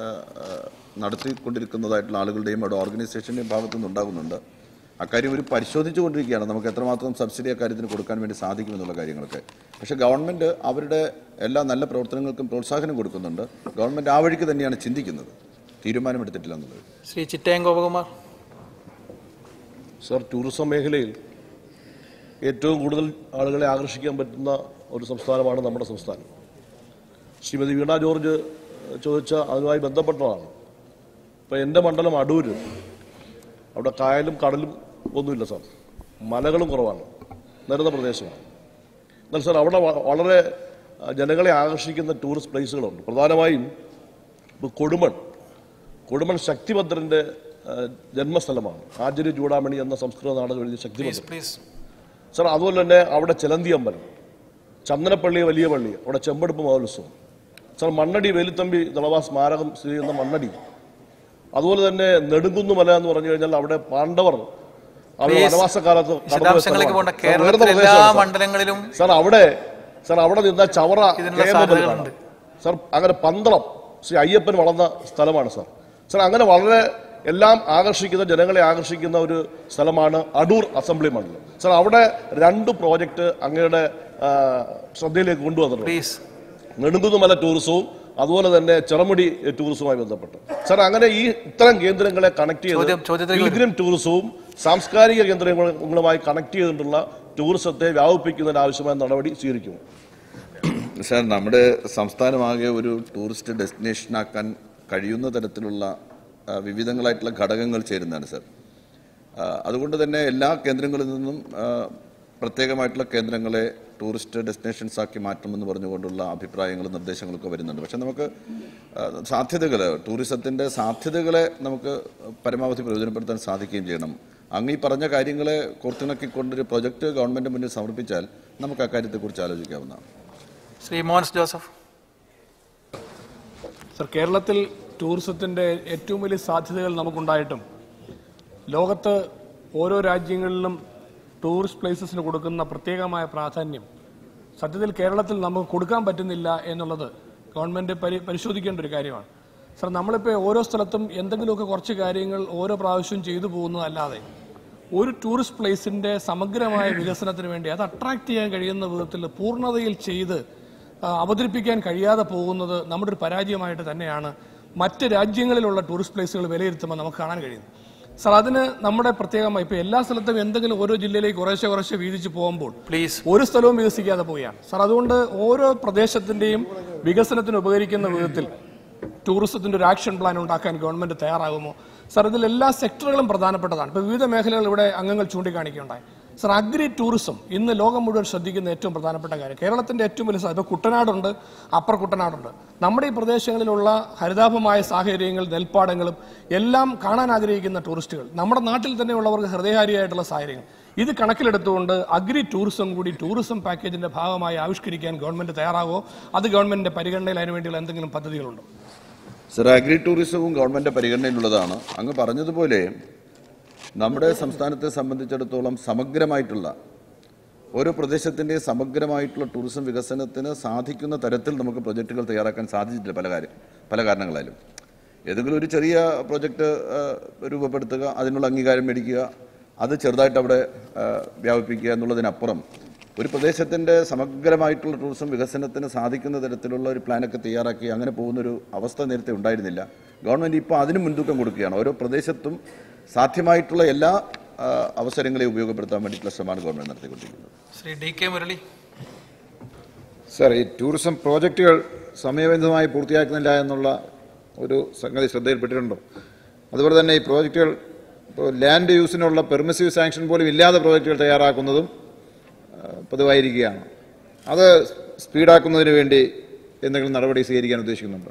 നടത്തിക്കൊണ്ടിരിക്കുന്നതായിട്ടുള്ള ആളുകളുടെയും അവിടെ ഓർഗനൈസേഷൻ്റെയും ഭാഗത്തുനിന്ന് ഉണ്ടാകുന്നുണ്ട്. അക്കാര്യം ഒരു പരിശോധിച്ചു കൊണ്ടിരിക്കുകയാണ്, നമുക്ക് എത്രമാത്രം സബ്സിഡി അക്കാര്യത്തിന് കൊടുക്കാൻ വേണ്ടി സാധിക്കുമെന്നുള്ള കാര്യങ്ങളൊക്കെ. പക്ഷേ ഗവൺമെൻറ് അവരുടെ എല്ലാ നല്ല പ്രവർത്തനങ്ങൾക്കും പ്രോത്സാഹനം കൊടുക്കുന്നുണ്ട്. ഗവൺമെൻറ് ആ വഴിക്ക് തന്നെയാണ് ചിന്തിക്കുന്നത്, തീരുമാനമെടുത്തിട്ടില്ല എന്നുള്ളത്. ശ്രീ ചിറ്റയം ഗോപകുമാർ. സർ, ടൂറിസം മേഖലയിൽ ഏറ്റവും കൂടുതൽ ആളുകളെ ആകർഷിക്കാൻ പറ്റുന്ന ഒരു സംസ്ഥാനമാണ് നമ്മുടെ സംസ്ഥാനം. ശ്രീമതി വീണ ജോർജ് ചോദിച്ച അതുമായി ബന്ധപ്പെട്ടതാണ്. ഇപ്പോൾ എൻ്റെ മണ്ഡലം അടൂർ, അവിടെ കായലും കടലും ഒന്നുമില്ല സാർ, മലകളും കുറവാണ്, നിരന്ന പ്രദേശമാണ്. എന്നാൽ സാർ അവിടെ വളരെ ജനങ്ങളെ ആകർഷിക്കുന്ന ടൂറിസ്റ്റ് പ്ലേസുകളുണ്ട്. പ്രധാനമായും ഇപ്പോൾ കൊടുമൺ കൊടുമൺ ശക്തിഭദ്രൻ്റെ ജന്മസ്ഥലമാണ്. ആചാര്യ ചൂടാമണി എന്ന സംസ്കൃത നാടകം എഴുതിയ ശക്തിഭദ്രൻ സാർ. അതുപോലെ തന്നെ അവിടെ ചെലന്തി അമ്പലം, ചന്ദനപ്പള്ളി വലിയ പള്ളി, അവിടെ ചെമ്പെടുപ്പ് മഹോത്സവം സാർ. മണ്ണടി വേലുത്തമ്പി ദളവാ സ്മാരകം സ്ഥിതി ചെയ്യുന്ന മണ്ണടി, അതുപോലെ തന്നെ നെടുങ്കുന്നുമല എന്ന് പറഞ്ഞു കഴിഞ്ഞാൽ അവിടെ പാണ്ഡവർ അവർ വനവാസകാലത്ത് മണ്ഡലങ്ങളിലും സാർ അവിടെ സാർ അവിടെ നിന്ന ചവറ സാർ. അങ്ങനെ പന്തളം ശ്രീ അയ്യപ്പൻ വളർന്ന സ്ഥലമാണ് സാർ. സാർ അങ്ങനെ വളരെ എല്ലാം ആകർഷിക്കുന്ന ജനങ്ങളെ ആകർഷിക്കുന്ന ഒരു സ്ഥലമാണ് അടൂർ അസംബ്ലി മണ്ഡലം സാർ. അവിടെ രണ്ട് പ്രോജക്റ്റ് അങ്ങയുടെ ശ്രദ്ധയിലേക്ക് കൊണ്ടുവന്നിട്ടുണ്ട്. നെടുങ്കുന്നുമല ടൂറിസവും അതുപോലെ തന്നെ ചെറുമുടി ടൂറിസവുമായി ബന്ധപ്പെട്ട് സാർ. അങ്ങനെ ഈ ഇത്തരം കേന്ദ്രങ്ങളെ കണക്ട് ചെയ്ത് പിൽഗ്രിം ടൂറിസവും സാംസ്കാരിക കേന്ദ്രങ്ങളുമായി കണക്ട് ചെയ്തിട്ടുള്ള ടൂറിസത്തെ വ്യാപിപ്പിക്കുന്നതിന് ആവശ്യമായ നടപടി സ്വീകരിക്കും. സാർ, നമ്മുടെ സംസ്ഥാനമാകെ ഒരു ടൂറിസ്റ്റ് ഡെസ്റ്റിനേഷനാക്കാൻ കഴിയുന്ന തരത്തിലുള്ള വിവിധങ്ങളായിട്ടുള്ള ഘടകങ്ങൾ ചേരുന്നതാണ് സാർ. അതുകൊണ്ട് തന്നെ എല്ലാ കേന്ദ്രങ്ങളിൽ നിന്നും പ്രത്യേകമായിട്ടുള്ള കേന്ദ്രങ്ങളെ ടൂറിസ്റ്റ് ഡെസ്റ്റിനേഷൻസ് ആക്കി മാറ്റണമെന്ന് പറഞ്ഞുകൊണ്ടുള്ള അഭിപ്രായങ്ങളും നിർദ്ദേശങ്ങളൊക്കെ വരുന്നുണ്ട്. പക്ഷെ നമുക്ക് സാധ്യതകൾ, ടൂറിസത്തിൻ്റെ സാധ്യതകളെ നമുക്ക് പരമാവധി പ്രയോജനപ്പെടുത്താൻ സാധിക്കുകയും ചെയ്യണം. അങ്ങ് ഈ പറഞ്ഞ കാര്യങ്ങളെ കോർത്തിണക്കിക്കൊണ്ടൊരു പ്രൊജക്റ്റ് ഗവൺമെൻറ് മുന്നിൽ സമർപ്പിച്ചാൽ നമുക്ക് അക്കാര്യത്തെക്കുറിച്ച് ആലോചിക്കാവുന്നതാണ്. ശ്രീ മോൻസ് ജോസഫ്. സർ, കേരളത്തിൽ ടൂറിസത്തിൻ്റെ ഏറ്റവും വലിയ സാധ്യതകൾ നമുക്കുണ്ടായിട്ടും ലോകത്ത് ഓരോ രാജ്യങ്ങളിലും ടൂറിസ്റ്റ് പ്ലേസസിന് കൊടുക്കുന്ന പ്രത്യേകമായ പ്രാധാന്യം സത്യത്തിൽ കേരളത്തിൽ നമുക്ക് കൊടുക്കാൻ പറ്റുന്നില്ല എന്നുള്ളത് ഗവൺമെൻറ് പരി പരിശോധിക്കേണ്ട ഒരു കാര്യമാണ്. സർ, നമ്മളിപ്പോൾ ഓരോ സ്ഥലത്തും എന്തെങ്കിലുമൊക്കെ കുറച്ച് കാര്യങ്ങൾ ഓരോ പ്രാവശ്യവും ചെയ്തു പോകുന്നതല്ലാതെ ഒരു ടൂറിസ്റ്റ് പ്ലേസിൻ്റെ സമഗ്രമായ വികസനത്തിന് വേണ്ടി അത് അട്രാക്ട് ചെയ്യാൻ കഴിയുന്ന വിധത്തിൽ പൂർണ്ണതയിൽ ചെയ്ത് അവതരിപ്പിക്കാൻ കഴിയാതെ പോകുന്നത് നമ്മുടെ ഒരു പരാജയമായിട്ട് തന്നെയാണ് മറ്റ് രാജ്യങ്ങളിലുള്ള ടൂറിസ്റ്റ് പ്ലേസുകൾ വിലയിരുത്തുമ്പോൾ നമുക്ക് കാണാൻ കഴിയുന്നത്. സർ, അതിന് നമ്മുടെ പ്രത്യേകമായി ഇപ്പോൾ എല്ലാ സ്ഥലത്തും എന്തെങ്കിലും ഓരോ ജില്ലയിലേക്ക് കുറേശ്ശെ കുറേശ്ശെ വീതിച്ച് പോകുമ്പോൾ ഒരു സ്ഥലവും വികസിക്കാതെ പോവുകയാണ്. സർ, അതുകൊണ്ട് ഓരോ പ്രദേശത്തിൻ്റെയും വികസനത്തിന് ഉപകരിക്കുന്ന വിധത്തിൽ ടൂറിസത്തിന്റെ ഒരു ആക്ഷൻ പ്ലാൻ ഉണ്ടാക്കാൻ ഗവൺമെന്റ് തയ്യാറാകുമോ? സർ, ഇതിൽ എല്ലാ സെക്ടറുകളും പ്രധാനപ്പെട്ടതാണ്. ഇപ്പോൾ വിവിധ മേഖലകൾ ഇവിടെ അംഗങ്ങൾ ചൂണ്ടിക്കാണിക്കുകയുണ്ടായി. സർ, അഗ്രി ടൂറിസം ഇന്ന് ലോകം മുഴുവൻ ശ്രദ്ധിക്കുന്ന ഏറ്റവും പ്രധാനപ്പെട്ട കാര്യം. കേരളത്തിന്റെ ഏറ്റവും വലിയ ഇപ്പോൾ കുട്ടനാടുണ്ട്, അപ്പർ കുട്ടനാടുണ്ട്. നമ്മുടെ ഈ പ്രദേശങ്ങളിലുള്ള ഹരിതാഭമായ സാഹചര്യങ്ങൾ, നെൽപ്പാടങ്ങളും എല്ലാം കാണാൻ ആഗ്രഹിക്കുന്ന ടൂറിസ്റ്റുകൾ, നമ്മുടെ നാട്ടിൽ തന്നെയുള്ളവർക്ക് ഹൃദയഹാരിയായിട്ടുള്ള സാഹചര്യങ്ങൾ, ഇത് കണക്കിലെടുത്തുകൊണ്ട് അഗ്രി ടൂറിസം കൂടി ടൂറിസം പാക്കേജിന്റെ ഭാഗമായി ആവിഷ്കരിക്കാൻ ഗവൺമെന്റ് തയ്യാറാകുമോ? അത് ഗവൺമെന്റിന്റെ പരിഗണനയിൽ അതിനുവേണ്ടിയുള്ള എന്തെങ്കിലും പദ്ധതികളുണ്ടോ? സർ, അഗ്രി ടൂറിസവും ഗവൺമെന്റ് പരിഗണനയിലുള്ളതാണ്. അങ്ങ് പറഞ്ഞതുപോലെ നമ്മുടെ സംസ്ഥാനത്തെ സംബന്ധിച്ചിടത്തോളം സമഗ്രമായിട്ടുള്ള ഓരോ പ്രദേശത്തിൻ്റെ സമഗ്രമായിട്ടുള്ള ടൂറിസം വികസനത്തിന് സാധിക്കുന്ന തരത്തിൽ നമുക്ക് പ്രൊജക്റ്റുകൾ തയ്യാറാക്കാൻ സാധിച്ചിട്ടില്ല. പല കാര്യം പല കാരണങ്ങളാലും ഏതെങ്കിലും ഒരു ചെറിയ പ്രൊജക്റ്റ് രൂപപ്പെടുത്തുക, അതിനുള്ള അംഗീകാരം മേടിക്കുക, അത് ചെറുതായിട്ട് അവിടെ വ്യാപിപ്പിക്കുക എന്നുള്ളതിനപ്പുറം ഒരു പ്രദേശത്തിൻ്റെ സമഗ്രമായിട്ടുള്ള ടൂറിസം വികസനത്തിന് സാധിക്കുന്ന തരത്തിലുള്ള ഒരു പ്ലാനൊക്കെ തയ്യാറാക്കി അങ്ങനെ പോകുന്നൊരു അവസ്ഥ നേരത്തെ ഉണ്ടായിരുന്നില്ല. ഗവൺമെൻറ് ഇപ്പോൾ അതിന് മുൻതൂക്കം കൊടുക്കുകയാണ്. ഓരോ പ്രദേശത്തും സാധ്യമായിട്ടുള്ള എല്ലാ അവസരങ്ങളെയും ഉപയോഗപ്പെടുത്താൻ വേണ്ടിയിട്ടുള്ള ശ്രമമാണ് ഗവൺമെൻറ് നടത്തിക്കൊണ്ടിരിക്കുന്നത്. Shri D K Murali. Sir, ഈ ടൂറിസം പ്രോജക്റ്റുകൾ സമയബന്ധിതമായി പൂർത്തിയാക്കുന്നില്ല എന്നുള്ള ഒരു സംഗതി ശ്രദ്ധയിൽപ്പെട്ടിട്ടുണ്ടോ? അതുപോലെ തന്നെ ഈ പ്രോജക്റ്റുകൾ ഇപ്പോൾ ലാൻഡ് യൂസിനുള്ള പെർമിസീവ് സാങ്ഷൻ പോലും ഇല്ലാതെ പ്രോജക്റ്റുകൾ തയ്യാറാക്കുന്നതും പതിവായിരിക്കുകയാണ്. അത് സ്പീഡാക്കുന്നതിന് വേണ്ടി എന്തെങ്കിലും നടപടി സ്വീകരിക്കാൻ ഉദ്ദേശിക്കുന്നുണ്ടോ?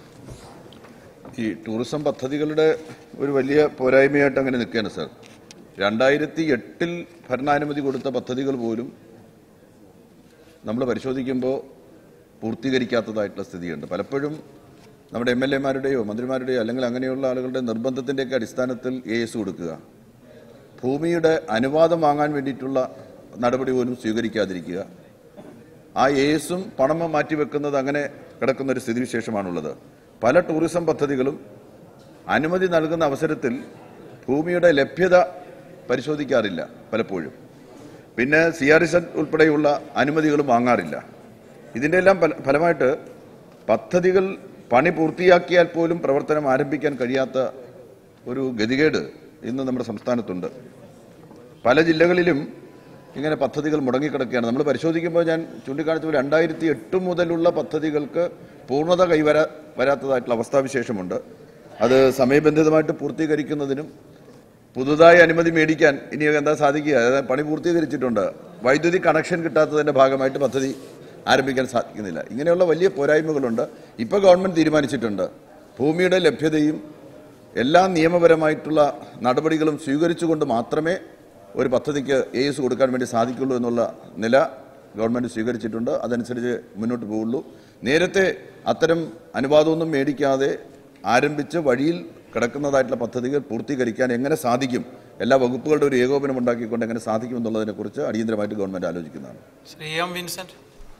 ഈ ടൂറിസം പദ്ധതികളുടെ ഒരു വലിയ പോരായ്മയായിട്ട് അങ്ങനെ നിൽക്കുകയാണ് സാർ. രണ്ടായിരത്തി എട്ടിൽ ഭരണാനുമതി കൊടുത്ത പദ്ധതികൾ പോലും നമ്മൾ പരിശോധിക്കുമ്പോൾ പൂർത്തീകരിക്കാത്തതായിട്ടുള്ള സ്ഥിതിയുണ്ട്. പലപ്പോഴും നമ്മുടെ എം എൽ എമാരുടെയോ മന്ത്രിമാരുടെയോ അല്ലെങ്കിൽ അങ്ങനെയുള്ള ആളുകളുടെ നിർബന്ധത്തിൻ്റെയൊക്കെ അടിസ്ഥാനത്തിൽ എ എസ് കൊടുക്കുക, ഭൂമിയുടെ അനുവാദം വാങ്ങാൻ വേണ്ടിയിട്ടുള്ള നടപടി പോലും സ്വീകരിക്കാതിരിക്കുക, ആ എ എസും പണം മാറ്റിവെക്കുന്നത്, അങ്ങനെ കിടക്കുന്നൊരു സ്ഥിതിവിശേഷമാണുള്ളത്. പല ടൂറിസം പദ്ധതികളും അനുമതി നൽകുന്ന അവസരത്തിൽ ഭൂമിയുടെ ലഭ്യത പരിശോധിക്കാറില്ല പലപ്പോഴും. പിന്നെ സി ആർ ഇ സെഡ് ഉൾപ്പെടെയുള്ള അനുമതികളും വാങ്ങാറില്ല. ഇതിൻ്റെ എല്ലാം ഫലമായിട്ട് പദ്ധതികൾ പണി പൂർത്തിയാക്കിയാൽ പോലും പ്രവർത്തനം ആരംഭിക്കാൻ കഴിയാത്ത ഒരു ഗതികേട് ഇന്ന് നമ്മുടെ സംസ്ഥാനത്തുണ്ട്. പല ജില്ലകളിലും ഇങ്ങനെ പദ്ധതികൾ മുടങ്ങിക്കിടക്കുകയാണ്. നമ്മൾ പരിശോധിക്കുമ്പോൾ ഞാൻ ചൂണ്ടിക്കാണിച്ച രണ്ടായിരത്തി എട്ട് മുതലുള്ള പദ്ധതികൾക്ക് പൂർണ്ണത കൈവരാ വരാത്തതായിട്ടുള്ള അവസ്ഥാവിശേഷമുണ്ട്. അത് സമയബന്ധിതമായിട്ട് പൂർത്തീകരിക്കുന്നതിനും പുതുതായി അനുമതി മേടിക്കാൻ ഇനി എന്താ സാധിക്കുക? അതായത് പണി പൂർത്തീകരിച്ചിട്ടുണ്ട്, വൈദ്യുതി കണക്ഷൻ കിട്ടാത്തതിൻ്റെ ഭാഗമായിട്ട് പദ്ധതി ആരംഭിക്കാൻ സാധിക്കുന്നില്ല. ഇങ്ങനെയുള്ള വലിയ പോരായ്മകളുണ്ട്. ഇപ്പോൾ ഗവൺമെൻറ് തീരുമാനിച്ചിട്ടുണ്ട് ഭൂമിയുടെ ലഭ്യതയും എല്ലാ നിയമപരമായിട്ടുള്ള നടപടികളും സ്വീകരിച്ചുകൊണ്ട് മാത്രമേ ഒരു പദ്ധതിക്ക് എ എസ് കൊടുക്കാൻ വേണ്ടി സാധിക്കുള്ളൂ എന്നുള്ള നില ഗവൺമെൻറ് സ്വീകരിച്ചിട്ടുണ്ട്. അതനുസരിച്ച് മുന്നോട്ട് പോകുള്ളൂ. നേരത്തെ അത്തരം അനുവാദമൊന്നും മേടിക്കാതെ ആരംഭിച്ച് വഴിയിൽ കിടക്കുന്നതായിട്ടുള്ള പദ്ധതികൾ പൂർത്തീകരിക്കാൻ എങ്ങനെ സാധിക്കും, എല്ലാ വകുപ്പുകളുടെ ഒരു ഏകോപനം ഉണ്ടാക്കിക്കൊണ്ട് എങ്ങനെ സാധിക്കും എന്നുള്ളതിനെക്കുറിച്ച് അടിയന്തരമായിട്ട് ഗവൺമെൻറ് ആലോചിക്കുന്നതാണ്. ശ്രീ എം വിൻസെന്റ്.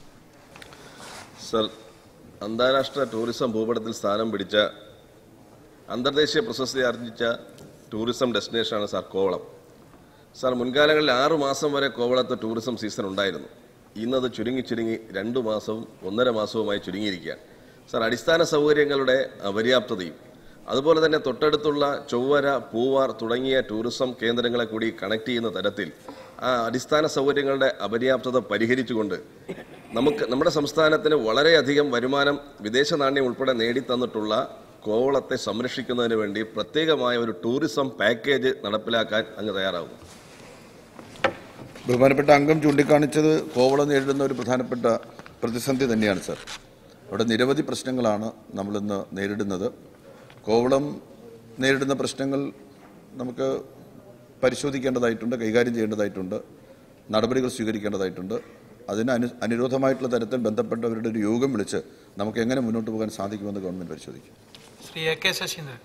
സർ, അന്താരാഷ്ട്ര ടൂറിസം ഭൂപടത്തിൽ സ്ഥാനം പിടിച്ച അന്തർദേശീയ പ്രശസ്തി ആർജിച്ച ടൂറിസം ഡെസ്റ്റിനേഷനാണ് സാർ കോവളം. സാർ, മുൻകാലങ്ങളിൽ ആറു മാസം വരെ കോവളത്ത് ടൂറിസം സീസൺ ഉണ്ടായിരുന്നു. ഇന്നത് ചുരുങ്ങി ചുരുങ്ങി രണ്ടു മാസവും ഒന്നര മാസവുമായി ചുരുങ്ങിയിരിക്കുകയാണ്. സാർ, അടിസ്ഥാന സൗകര്യങ്ങളുടെ അപര്യാപ്തതയും അതുപോലെ തന്നെ തൊട്ടടുത്തുള്ള ചൊവ്വര, പൂവാർ തുടങ്ങിയ ടൂറിസം കേന്ദ്രങ്ങളെ കൂടി കണക്ട് ചെയ്യുന്ന തരത്തിൽ ആ അടിസ്ഥാന സൗകര്യങ്ങളുടെ അപര്യാപ്തത പരിഹരിച്ചുകൊണ്ട് നമുക്ക് നമ്മുടെ സംസ്ഥാനത്തിന് വളരെയധികം വരുമാനം വിദേശ നാണ്യം ഉൾപ്പെടെ നേടിത്തന്നിട്ടുള്ള കോവളത്തെ സംരക്ഷിക്കുന്നതിന് വേണ്ടി പ്രത്യേകമായ ഒരു ടൂറിസം പാക്കേജ് നടപ്പിലാക്കാൻ അങ്ങ് തയ്യാറാകും? ബഹുമാനപ്പെട്ട അംഗം ചൂണ്ടിക്കാണിച്ചത് കോവളം നേരിടുന്ന ഒരു പ്രധാനപ്പെട്ട പ്രതിസന്ധി തന്നെയാണ് സാർ. അവിടെ നിരവധി പ്രശ്നങ്ങളാണ് നമ്മളിന്ന് നേരിടുന്നത്. കോവളം നേരിടുന്ന പ്രശ്നങ്ങൾ നമുക്ക് പരിശോധിക്കേണ്ടതായിട്ടുണ്ട്, കൈകാര്യം ചെയ്യേണ്ടതായിട്ടുണ്ട്, നടപടികൾ സ്വീകരിക്കേണ്ടതായിട്ടുണ്ട്. അതിന് അനു അനുരോധമായിട്ടുള്ള തരത്തിൽ ബന്ധപ്പെട്ടവരുടെ ഒരു യോഗം വിളിച്ച് നമുക്ക് എങ്ങനെ മുന്നോട്ട് പോകാൻ സാധിക്കുമെന്ന് ഗവൺമെൻറ് പരിശോധിക്കും. Shri A K Saseendran.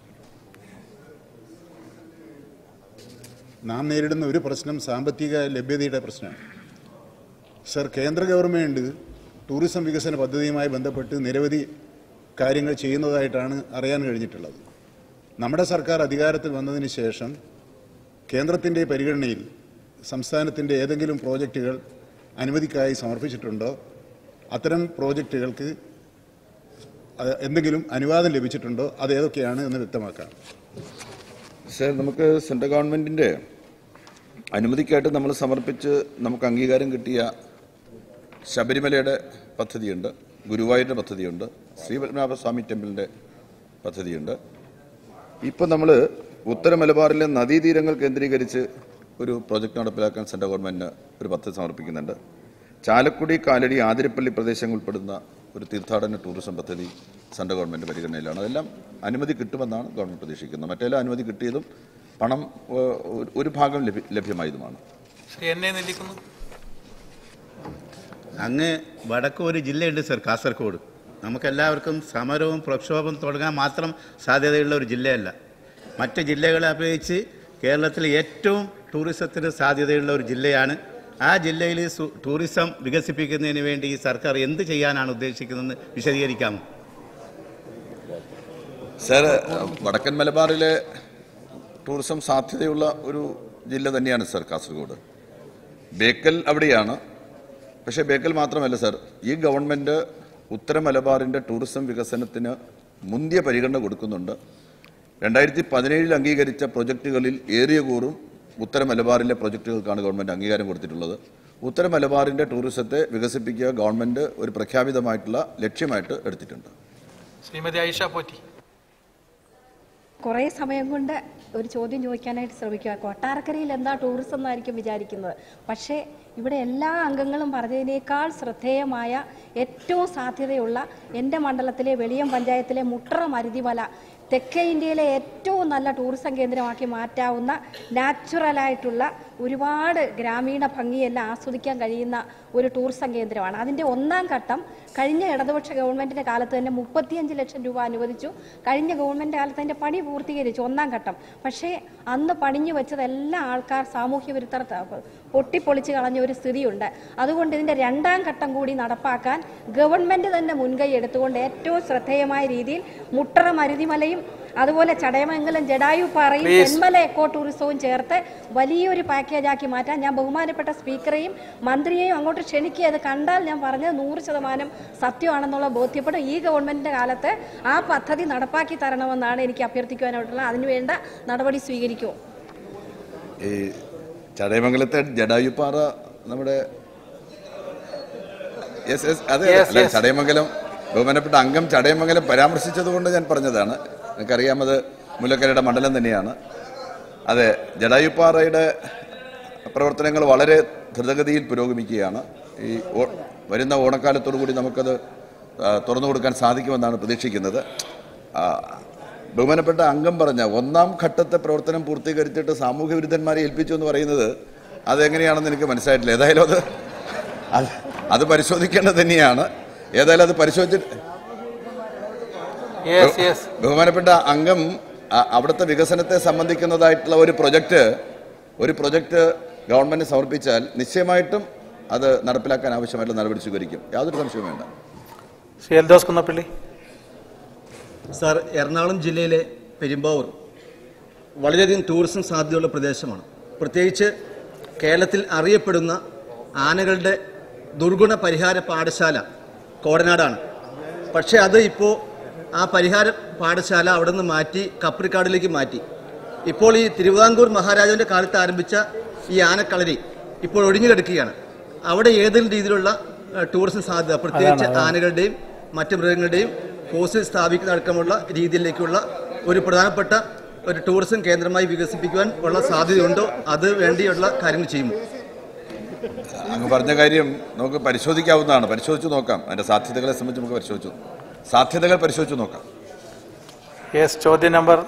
നാം നേരിടുന്ന ഒരു പ്രശ്നം സാമ്പത്തിക ലഭ്യതയുടെ പ്രശ്നമാണ്. സർ, കേന്ദ്ര ഗവൺമെൻറ് ടൂറിസം വികസന പദ്ധതിയുമായി ബന്ധപ്പെട്ട് നിരവധി കാര്യങ്ങൾ ചെയ്യുന്നതായിട്ടാണ് അറിയാൻ കഴിഞ്ഞിട്ടുള്ളത്. നമ്മുടെ സർക്കാർ അധികാരത്തിൽ വന്നതിന് ശേഷം കേന്ദ്രത്തിൻ്റെ പരിഗണനയിൽ സംസ്ഥാനത്തിൻ്റെ ഏതെങ്കിലും പ്രോജക്റ്റുകൾ അനുമതിക്കായി സമർപ്പിച്ചിട്ടുണ്ടോ? അത്തരം പ്രോജക്റ്റുകൾക്ക് എന്തെങ്കിലും അനുവാദം ലഭിച്ചിട്ടുണ്ടോ? അത് ഏതൊക്കെയാണ് എന്ന് വ്യക്തമാക്കാം. സർ, നമുക്ക് സെൻട്രൽ ഗവൺമെൻറ്റിൻ്റെ അനുമതിക്കായിട്ട് നമ്മൾ സമർപ്പിച്ച് നമുക്ക് അംഗീകാരം കിട്ടിയ ശബരിമലയുടെ പദ്ധതിയുണ്ട്, ഗുരുവായൂരിൻ്റെ പദ്ധതിയുണ്ട്, ശ്രീപത്മനാഭസ്വാമി ടെമ്പിളിൻ്റെ പദ്ധതിയുണ്ട്. ഇപ്പം നമ്മൾ ഉത്തര മലബാറിലെ നദീതീരങ്ങൾ കേന്ദ്രീകരിച്ച് ഒരു പ്രോജക്റ്റ് നടപ്പിലാക്കാൻ സെൻട്രൽ ഗവൺമെൻറ്റിന് ഒരു പദ്ധതി സമർപ്പിക്കുന്നുണ്ട്. ചാലക്കുടി, കാലടി, ആതിരപ്പള്ളി പ്രദേശങ്ങൾ ഉൾപ്പെടുന്ന ഒരു തീർത്ഥാടന ടൂറിസം പദ്ധതി സെൻട്രൽ ഗവൺമെൻറ് പരിഗണനയിലാണ്. അതെല്ലാം അനുമതി കിട്ടുമെന്നാണ് ഗവൺമെൻറ് പ്രതീക്ഷിക്കുന്നത്. മറ്റെല്ലാം അനുമതി കിട്ടിയതും പണം ഒരു ഭാഗം ലഭ്യമായതുമാണ്. അങ്ങ് വടക്ക് ഒരു ജില്ലയുണ്ട് സർ, കാസർഗോഡ്. നമുക്കെല്ലാവർക്കും സമരവും പ്രക്ഷോഭം തുടങ്ങാൻ മാത്രം സാധ്യതയുള്ള ഒരു ജില്ലയല്ല. മറ്റ് ജില്ലകളെ അപേക്ഷിച്ച് കേരളത്തിൽ ഏറ്റവും ടൂറിസത്തിന് സാധ്യതയുള്ള ഒരു ജില്ലയാണ്. ആ ജില്ലയിൽ ടൂറിസം വികസിപ്പിക്കുന്നതിന് വേണ്ടി ഈ സർക്കാർ എന്ത് ചെയ്യാനാണ് ഉദ്ദേശിക്കുന്നതെന്ന് വിശദീകരിക്കാമോ? സർ, വടക്കൻ മലബാറിലെ ടൂറിസം സാധ്യതയുള്ള ഒരു ജില്ല തന്നെയാണ് സർ കാസർഗോഡ്. ബേക്കൽ അവിടെയാണ്. പക്ഷേ ബേക്കൽ മാത്രമല്ല സർ, ഈ ഗവൺമെൻറ് ഉത്തര മലബാറിൻ്റെ ടൂറിസം വികസനത്തിന് മുന്തിയ പരിഗണന കൊടുക്കുന്നുണ്ട്. രണ്ടായിരത്തി പതിനേഴിൽ അംഗീകരിച്ച പ്രൊജക്റ്റുകളിൽ ഏറിയ കൂറും ഉത്തര മലബാറിലെ പ്രൊജക്റ്റുകൾക്കാണ് ഗവൺമെൻറ് അംഗീകാരം കൊടുത്തിട്ടുള്ളത്. ഉത്തര മലബാറിൻ്റെ ടൂറിസത്തെ വികസിപ്പിക്കുക ഗവൺമെൻറ് ഒരു പ്രഖ്യാപിതമായിട്ടുള്ള ലക്ഷ്യമായിട്ട് എടുത്തിട്ടുണ്ട്. ശ്രീമതി ആയിഷ പോറ്റി. കുറേ സമയം കൊണ്ട് ഒരു ചോദ്യം ചോദിക്കാനായിട്ട് ശ്രമിക്കുക. കൊട്ടാരക്കരയിൽ എന്താ ടൂറിസം എന്നായിരിക്കും വിചാരിക്കുന്നത്. പക്ഷേ ഇവിടെ എല്ലാ അംഗങ്ങളും പറഞ്ഞതിനേക്കാൾ ശ്രദ്ധേയമായ ഏറ്റവും സാധ്യതയുള്ള എൻ്റെ മണ്ഡലത്തിലെ വെളിയം പഞ്ചായത്തിലെ മുട്ടറ മരുതിമല തെക്കേ ഇന്ത്യയിലെ ഏറ്റവും നല്ല ടൂറിസം കേന്ദ്രമാക്കി മാറ്റാവുന്ന നാച്ചുറലായിട്ടുള്ള ഒരുപാട് ഗ്രാമീണ ഭംഗിയെല്ലാം ആസ്വദിക്കാൻ കഴിയുന്ന ഒരു ടൂറിസം കേന്ദ്രമാണ്. അതിൻ്റെ ഒന്നാം ഘട്ടം കഴിഞ്ഞ ഇടതുപക്ഷ ഗവൺമെൻറ്റിൻ്റെ കാലത്ത് തന്നെ മുപ്പത്തിയഞ്ച് ലക്ഷം രൂപ അനുവദിച്ചു. കഴിഞ്ഞ ഗവൺമെൻറ് കാലത്ത് അതിൻ്റെ പണി പൂർത്തീകരിച്ചു ഒന്നാം ഘട്ടം. പക്ഷേ അന്ന് പണിഞ്ഞു വെച്ചതെല്ലാം ആൾക്കാർ സാമൂഹ്യ വിരുദ്ധർ പൊട്ടിപ്പൊളിച്ച് കളഞ്ഞ ഒരു സ്ഥിതിയുണ്ട്. അതുകൊണ്ട് ഇതിൻ്റെ രണ്ടാം ഘട്ടം കൂടി നടപ്പാക്കാൻ ഗവൺമെൻറ് തന്നെ മുൻകൈ എടുത്തുകൊണ്ട് ഏറ്റവും ശ്രദ്ധേയമായ രീതിയിൽ മുട്ടറ മരുതിമലയും അതുപോലെ ചടയമംഗലം ജഡായുപ്പാറയും തെന്മല എക്കോ ടൂറിസവും ചേർത്ത് വലിയൊരു പാക്കേജാക്കി മാറ്റാൻ ഞാൻ ബഹുമാനപ്പെട്ട സ്പീക്കറെയും മന്ത്രിയെയും അങ്ങോട്ട് ക്ഷണിക്കുക. അത് കണ്ടാൽ ഞാൻ പറഞ്ഞത് നൂറ് ശതമാനം സത്യമാണെന്നുള്ള ബോധ്യപ്പെടും. ഈ ഗവൺമെൻറ്റിൻ്റെ കാലത്ത് ആ പദ്ധതി നടപ്പാക്കി തരണമെന്നാണ് എനിക്ക് അഭ്യർത്ഥിക്കുവാനായിട്ടുള്ളത്. അതിനുവേണ്ട നടപടി സ്വീകരിക്കുമോ? ഈ ചടയമംഗലത്തെ ജഡായുപ്പാറ നമ്മുടെ യെസ് യെസ് അതെ അല്ല ചടയമംഗലം ബഹുമാനപ്പെട്ട അംഗം ചടയമംഗലം പരാമർശിച്ചത് കൊണ്ട് ഞാൻ പറഞ്ഞതാണ്. എനിക്കറിയാമത് മുല്ലക്കരയുടെ മണ്ഡലം തന്നെയാണ്. അതെ, ജഡായുപ്പാറയുടെ പ്രവർത്തനങ്ങൾ വളരെ ദ്രുതഗതിയിൽ പുരോഗമിക്കുകയാണ്. ഈ വരുന്ന ഓണക്കാലത്തോടു കൂടി നമുക്കത് തുറന്നു കൊടുക്കാൻ സാധിക്കുമെന്നാണ് പ്രതീക്ഷിക്കുന്നത്. ബഹുമാനപ്പെട്ട അംഗം പറഞ്ഞ ഒന്നാം ഘട്ടത്തെ പ്രവർത്തനം പൂർത്തീകരിച്ചിട്ട് സാമൂഹ്യ വിരുദ്ധന്മാരെ ഏൽപ്പിച്ചു എന്ന് പറയുന്നത് അതെങ്ങനെയാണെന്ന് എനിക്ക് മനസ്സിലായിട്ടില്ല. ഏതായാലും അത് അത് പരിശോധിക്കേണ്ടത് തന്നെയാണ്. ഏതായാലും അത് പരിശോധിച്ചിട്ട് ബഹുമാനപ്പെട്ട അംഗം അവിടുത്തെ വികസനത്തെ സംബന്ധിക്കുന്നതായിട്ടുള്ള ഒരു പ്രൊജക്റ്റ് ഒരു പ്രൊജക്റ്റ് ഗവൺമെന്റ് സമർപ്പിച്ചാൽ നിശ്ചയമായിട്ടും അത് നടപ്പിലാക്കാൻ ആവശ്യമായിട്ടുള്ള നടപടി സ്വീകരിക്കും. യാതൊരു സംശയവും വേണ്ട. ശ്രീ എൽദോസ് കുന്നപ്പള്ളി. സാർ, എറണാകുളം ജില്ലയിലെ പെരുമ്പാവൂർ വളരെയധികം ടൂറിസം സാധ്യതയുള്ള പ്രദേശമാണ്. പ്രത്യേകിച്ച് കേരളത്തിൽ അറിയപ്പെടുന്ന ആനകളുടെ ദുർഗുണ പരിഹാര പാഠശാല കോടനാടാണ്. പക്ഷേ അത് ഇപ്പോൾ ആ പരിഹാര പാഠശാല അവിടെ നിന്ന് മാറ്റി കപ്രിക്കാടിലേക്ക് മാറ്റി. ഇപ്പോൾ ഈ തിരുവിതാംകൂർ മഹാരാജാവിൻ്റെ കാലത്ത് ആരംഭിച്ച ഈ ആനക്കളരി ഇപ്പോൾ ഒഴിഞ്ഞു കിടക്കുകയാണ്. അവിടെ ഏതെങ്കിലും രീതിയിലുള്ള ടൂറിസം സാധ്യത, പ്രത്യേകിച്ച് ആനകളുടെയും മറ്റ് മൃഗങ്ങളുടെയും ഫോസിൽ സ്ഥാപിക്കുന്ന അടക്കമുള്ള രീതിയിലേക്കുള്ള ഒരു പ്രധാനപ്പെട്ട ഒരു ടൂറിസം കേന്ദ്രമായി വികസിപ്പിക്കുവാൻ ഉള്ള സാധ്യതയുണ്ടോ? അത് വേണ്ടിയുള്ള കാര്യങ്ങൾ ചെയ്യുമോ? അങ്ങ് പറഞ്ഞ കാര്യം നമുക്ക് പരിശോധിക്കാവുന്നതാണ്. പരിശോധിച്ച് നോക്കാം. അതിൻ്റെ സാധ്യതകളെ സംബന്ധിച്ച് നമുക്ക് പരിശോധിച്ചു സാധ്യതകൾ പരിശോധിച്ച് നോക്കാം. യെസ്, ചോദ്യം നമ്പർ